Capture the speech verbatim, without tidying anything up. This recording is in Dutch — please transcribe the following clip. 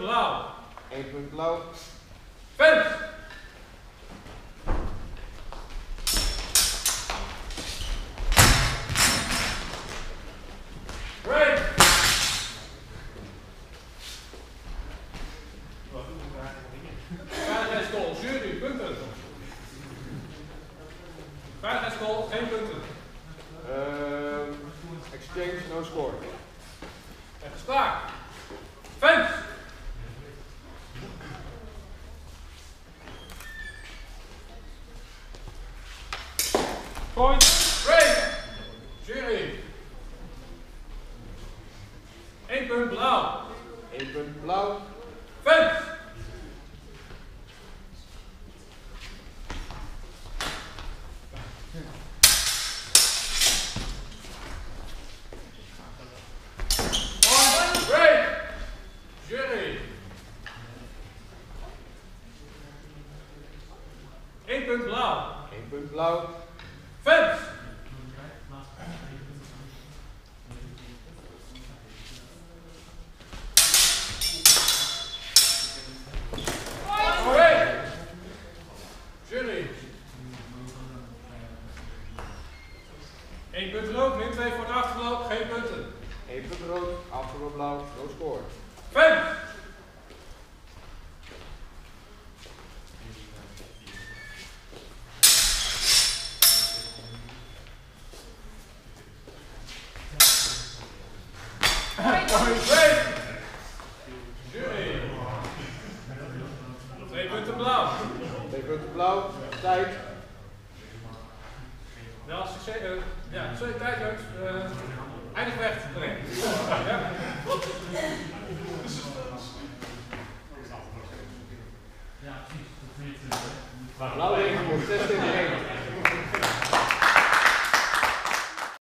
blauw. één punt blauw. Vent. Break. Veiligheidsschool, jury, punten. Veiligheidsschool, geen punten. Uh, exchange, no score. Echt staak. Vent. Point. Break. Jury. één punt blauw. één punt blauw. Vent. Point. Break. Jury. één punt blauw. één punt blauw. Vent. Jury. één punt rood, min twee voor de achterloop, geen punten. één punt rood, achterloop blauw, no score. Vent. Point break. Jury. twee punten blauw. twee punten blauw, tijd. Wel succes, uh, ja, sorry, tijd leuk. Uh, eindig weg. Nee. Ja. Blauw regel, zes tegen één.